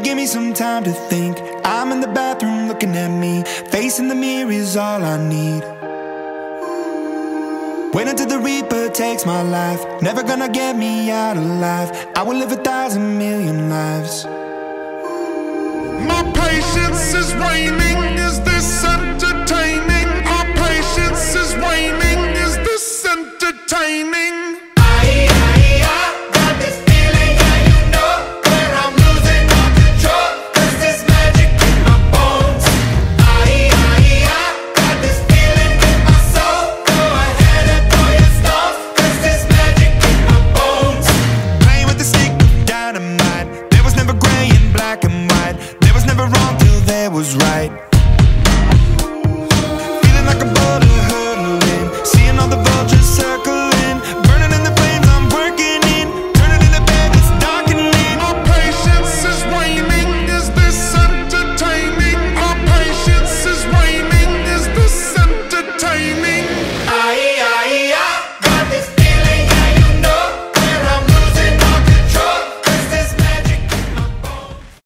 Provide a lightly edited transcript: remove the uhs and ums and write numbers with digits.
give me some time to think? I'm in the bathroom looking at me. Facing the mirror is all I need. Wait until the Reaper takes my life. Never gonna get me out alive. I will live 1,000 million lives. My patience is waning. Is this entertaining? Our patience is waning. Is this entertaining? Was right.